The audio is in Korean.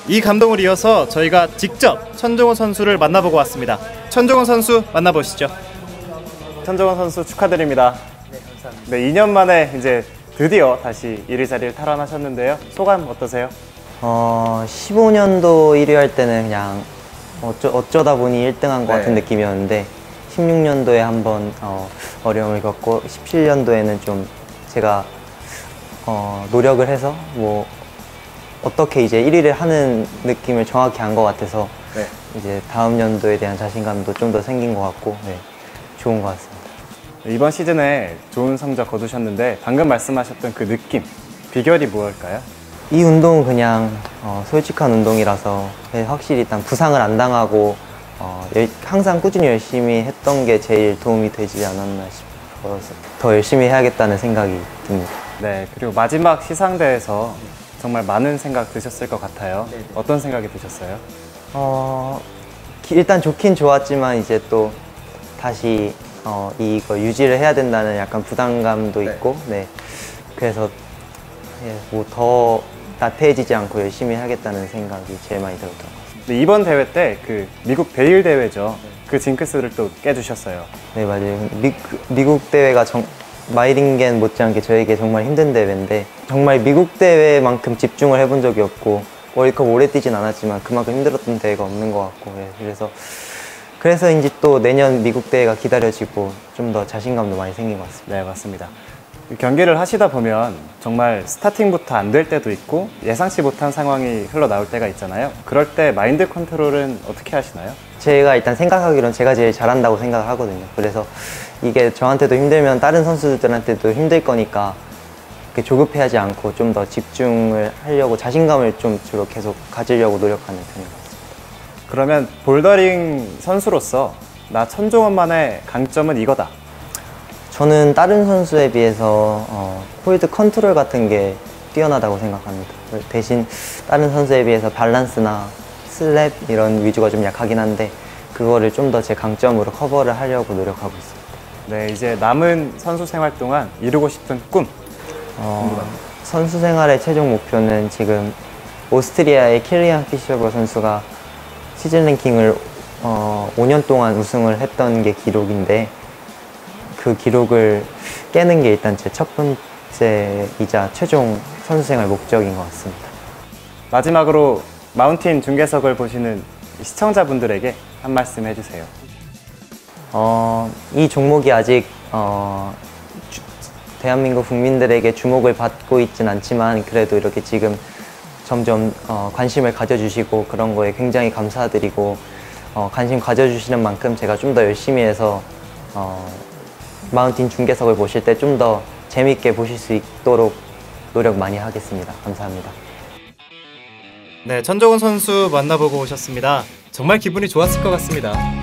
이 감동을 이어서 저희가 직접 천종원 선수를 만나보고 왔습니다. 천종원 선수 만나보시죠. 천종원 선수 축하드립니다. 네, 감사합니다. 네, 2년 만에 이제 드디어 다시 1위 자리를 탈환하셨는데요. 소감 어떠세요? 15년도 1위 할 때는 그냥 어쩌다 보니 1등한 것 같은 느낌이었는데 16년도에 한번 어려움을 겪고 17년도에는 좀 제가 노력을 해서 뭐 어떻게 이제 1위를 하는 느낌을 정확히 한 것 같아서 이제 다음 연도에 대한 자신감도 좀 더 생긴 것 같고 좋은 것 같습니다. 이번 시즌에 좋은 성적 거두셨는데 방금 말씀하셨던 그 느낌, 비결이 무엇일까요? 이 운동은 그냥 솔직한 운동이라서 확실히 일단 부상을 안 당하고 항상 꾸준히 열심히 했던 게 제일 도움이 되지 않았나 싶어서 더 열심히 해야겠다는 생각이 듭니다. 네, 그리고 마지막 시상대에서 정말 많은 생각 드셨을 것 같아요. 어떤 생각이 드셨어요? 일단 좋긴 좋았지만 이제 또 다시 이거 유지를 해야 된다는 약간 부담감도 있고 그래서 뭐 더 나태해지지 않고 열심히 하겠다는 생각이 제일 많이 들었던 것 같습니다. 이번 대회 때 그 미국 베일 대회죠. 그 징크스를 또 깨주셨어요. 네, 맞아요. 미국 대회가 마이링겐 못지않게 저에게 정말 힘든 대회인데 정말 미국 대회만큼 집중을 해본 적이 없고 월드컵 오래 뛰진 않았지만 그만큼 힘들었던 대회가 없는 것 같고 그래서 이제 또 내년 미국 대회가 기다려지고 좀 더 자신감도 많이 생긴 것 같습니다. 네, 맞습니다. 경기를 하시다 보면 정말 스타팅부터 안 될 때도 있고 예상치 못한 상황이 흘러나올 때가 있잖아요. 그럴 때 마인드 컨트롤은 어떻게 하시나요? 제가 일단 생각하기로는 제가 제일 잘한다고 생각을 하거든요. 그래서 이게 저한테도 힘들면 다른 선수들한테도 힘들 거니까 조급해하지 않고 좀 더 집중을 하려고 자신감을 좀 주로 계속 가지려고 노력하는 편인 것 같습니다. 그러면 볼더링 선수로서 나 천종원만의 강점은 이거다. 저는 다른 선수에 비해서 홀드 컨트롤 같은 게 뛰어나다고 생각합니다. 대신 다른 선수에 비해서 밸런스나 슬랩 이런 위주가 좀 약하긴 한데 그거를 좀 더 제 강점으로 커버를 하려고 노력하고 있습니다. 네, 이제 남은 선수 생활 동안 이루고 싶은 꿈. 선수 생활의 최종 목표는 지금 오스트리아의 킬리안 피셔버 선수가 시즌 랭킹을 5년 동안 우승을 했던 게 기록인데 그 기록을 깨는 게 일단 제 첫 번째이자 최종 선수 생활 목적인 것 같습니다. 마지막으로 마운틴 중계석을 보시는 시청자분들에게 한 말씀 해주세요. 이 종목이 아직 대한민국 국민들에게 주목을 받고 있진 않지만 그래도 이렇게 지금 점점 관심을 가져주시고 그런 거에 굉장히 감사드리고 관심 가져주시는 만큼 제가 좀 더 열심히 해서 마운틴 중계석을 보실 때 좀 더 재밌게 보실 수 있도록 노력 많이 하겠습니다. 감사합니다. 네, 천종원 선수 만나보고 오셨습니다. 정말 기분이 좋았을 것 같습니다.